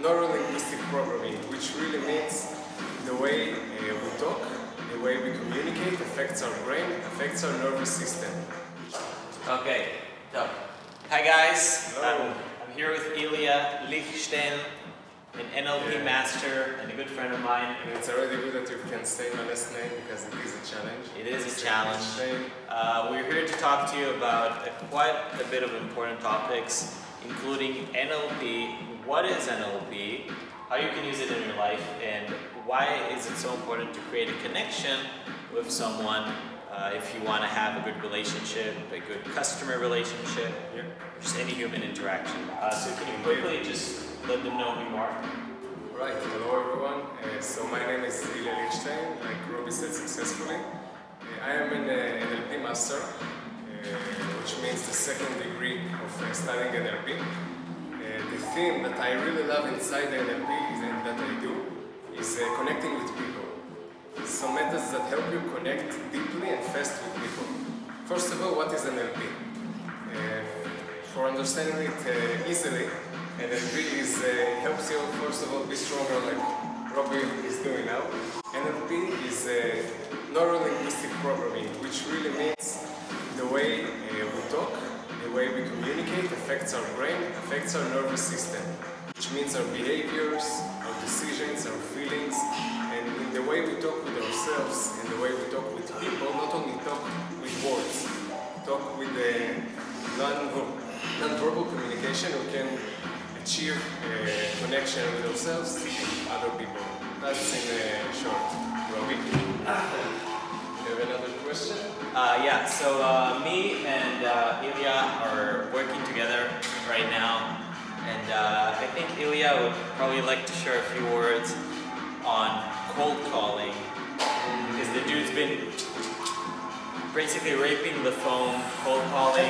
neuro-linguistic programming, which really means the way we talk, the way we communicate affects our brain, affects our nervous system. Okay, so hi guys, Hello. I'm here with Elya, Lichstein, an NLP master and a good friend of mine. And it's already good that you can say my last name because it is a challenge. It is a challenge. We're here to talk to you about quite a bit of important topics, including NLP. What is NLP? How you can use it in your life, and why is it so important to create a connection with someone if you want to have a good relationship, a good customer relationship, just any human interaction. So can you quickly just let them know who you are? Right, hello everyone. So my name is Elya Lichstein, like Robby said successfully. I am an NLP master, which means the second degree of studying NLP. The theme that I really love inside the NLP and that I do is connecting with people. Some methods that help you connect deeply and fast with people. First of all, what is NLP? For understanding it easily, NLP helps you, first of all, be stronger like Robby is doing now. NLP is neuro-linguistic programming, which really means the way we talk, the way we communicate affects our brain, affects our nervous system, which means our behaviors, our decisions, our feelings, and in the way we talk with ourselves and the way we talk with people, not only talk with words, talk with non-verbal communication, we can achieve a connection with ourselves and other people. That's in short. Robby, you have another question? Yeah, so me and Elya are working together right now, and I think Elya would probably like to share a few words on cold calling, because the dude's been basically raping the phone, cold calling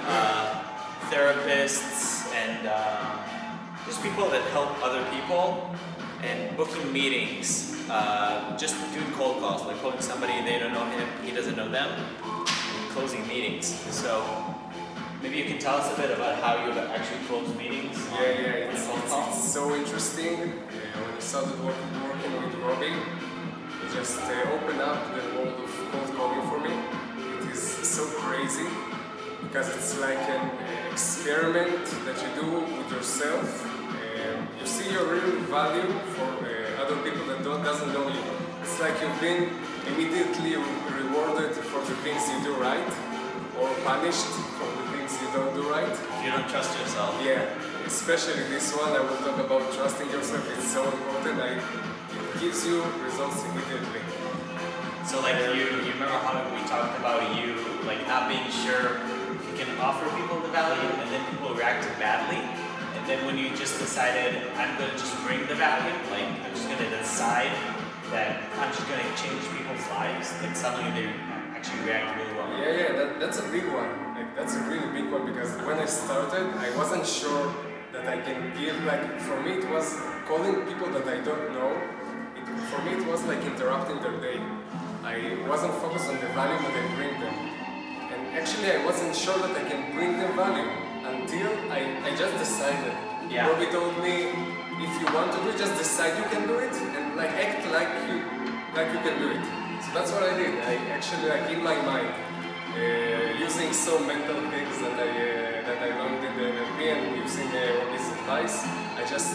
therapists and just people that help other people, and booking meetings, just doing cold calls, like calling somebody, they don't know him, he doesn't know them, and closing meetings. So maybe you can tell us a bit about how you actually close meetings. It's so interesting. When I started working with Robby, it just opened up the world of cold calling for me. It is so crazy because it's like an experiment that you do with yourself. You see your real value for other people that doesn't know you. It's like you've been immediately rewarded for the things you do right, or punished for the things you don't do right. You don't trust yourself. Yeah, especially this one. I will talk about trusting yourself. It's so important. It gives you results immediately. So like you remember how we talked about you like not being sure if you can offer people the value, and then people reacted badly. And then when you just decided, I'm going to just bring the value, like I'm just going to decide that I'm just going to change people's lives, like suddenly they actually react really well. Yeah, that's a big one. Like, that's a really big one, because when I started, I wasn't sure that I can give, like, for me it was calling people that I don't know. For me it was like interrupting their day. I wasn't focused on the value that I bring them. And actually I wasn't sure that I can bring them value until I just decided. Yeah. Robby told me, if you want to do it, just decide you can do it, and like act like you can do it. So that's what I did. I actually, like, in my mind, using some mental things that I learned in the NLP and using Robby's advice, I just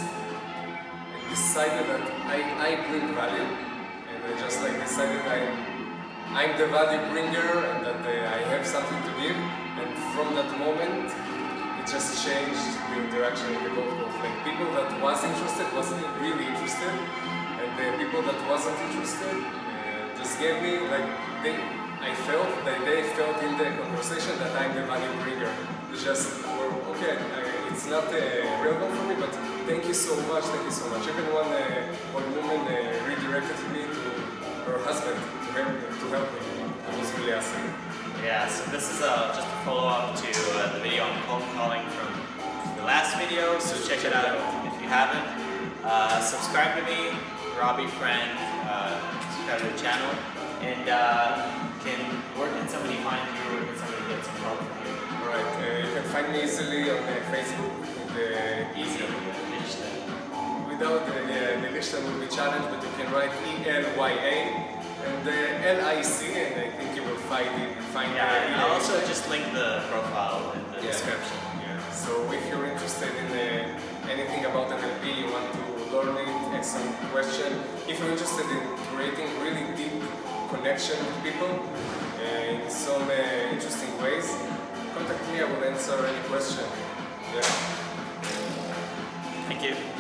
decided that I bring value, and I just like decided I'm the value bringer and that I have something to give. And from that moment, it just changed the interaction with the cold calls. Like, people that was interested wasn't really interested, and the people that wasn't interested just gave me, like, I felt that they felt in the conversation that I'm the value bringer. They just were, okay, it's not relevant for me, but thank you so much, thank you so much. Even one woman redirected me to her husband to help me. That was really awesome. Yeah, so this is just a follow-up to the video on cold calling from the last video, so check it out if you haven't. Subscribe to me, Robby Frank, subscribe to the channel, and where can somebody find you, or can somebody get some help from you? Alright, you can find me easily on Facebook with Easily, with without the Lichstein will be challenged, but you can write ELYA and LIC, and I think you will find it. Yeah, and I'll also just link the profile in the description. Yeah. So if you're interested in anything about NLP, you want to learn it, ask some question. If you're interested in creating really deep connection with people in some interesting ways, contact me. I will answer any question. Yeah. Thank you.